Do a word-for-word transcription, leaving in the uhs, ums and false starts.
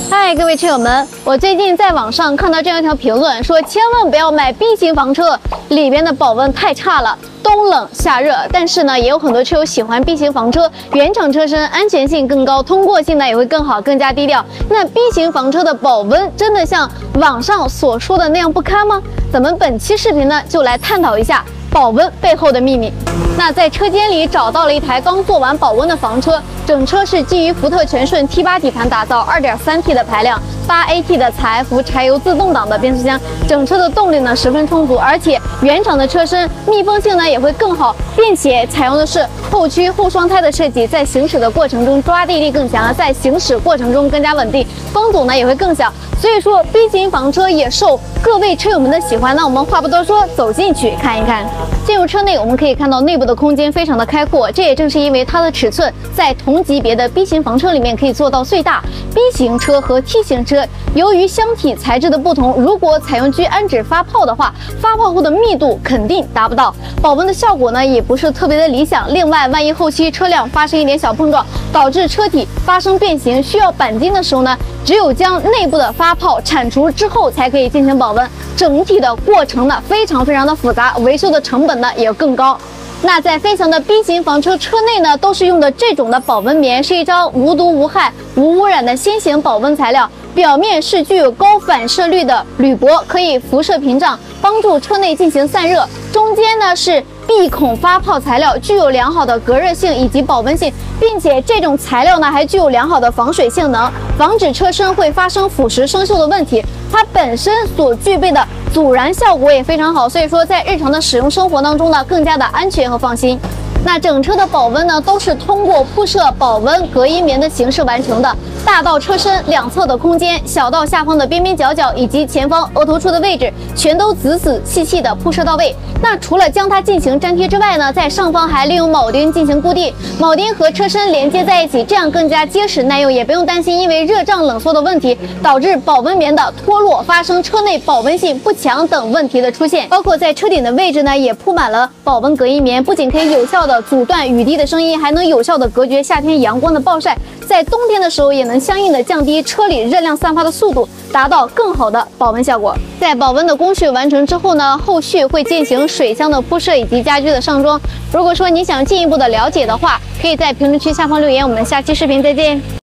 嗨，各位车友们，我最近在网上看到这样一条评论，说千万不要买 B 型房车，里边的保温太差了，冬冷夏热。但是呢，也有很多车友喜欢 B 型房车，原厂车身安全性更高，通过性呢也会更好，更加低调。那 B 型房车的保温真的像网上所说的那样不堪吗？咱们本期视频呢就来探讨一下保温背后的秘密。那在车间里找到了一台刚做完保温的房车，整车是基于福特全顺 T 八底盘打造， 二点三 T 的排量， 八 A T 的采埃孚柴油自动挡的变速箱，整车的动力呢十分充足，而且原厂的车身密封性呢也会更好，并且采用的是后驱后双胎的设计，在行驶的过程中抓地力更强，在行驶过程中更加稳定，风阻呢也会更小。所以说 B 型房车也受各位车友们的喜欢。那我们话不多说，走进去看一看。进入车内，我们可以看到内部的空间非常的开阔，这也正是因为它的尺寸在同级别的 B 型房车里面可以做到最大。B 型车和 T 型车由于箱体材质的不同，如果采用聚氨酯发泡的话，发泡后的密度肯定达不到，保温的效果呢也不是特别的理想。另外，万一后期车辆发生一点小碰撞，导致车体发生变形，需要钣金的时候呢，只有将内部的发泡铲除之后才可以进行保温，整体的过程呢非常非常的复杂，维修的成本呢也更高。那在飞翔的 B 型房车车内呢，都是用的这种的保温棉，是一张无毒无害无污染的新型保温材料，表面是具有高反射率的铝箔，可以辐射屏障，帮助车内进行散热。中间呢是闭孔发泡材料，具有良好的隔热性以及保温性，并且这种材料呢还具有良好的防水性能，防止车身会发生腐蚀生锈的问题。它本身所具备的阻燃效果也非常好，所以说在日常的使用生活当中呢，更加的安全和放心。那整车的保温呢，都是通过铺设保温隔音棉的形式完成的，大到车身两侧的空间，小到下方的边边角角以及前方额头处的位置，全都仔仔细细的铺设到位。那除了将它进行粘贴之外呢，在上方还利用铆钉进行固定，铆钉和车身连接在一起，这样更加结实耐用，也不用担心因为热胀冷缩的问题导致保温棉的脱落，发生车内保温性不强等问题的出现。包括在车顶的位置呢，也铺满了保温隔音棉，不仅可以有效的阻断雨滴的声音，还能有效的隔绝夏天阳光的暴晒，在冬天的时候也能相应的降低车里热量散发的速度，达到更好的保温效果。在保温的工序完成之后呢，后续会进行水箱的铺设以及家居的上装。如果说你想进一步的了解的话，可以在评论区下方留言，我们下期视频再见。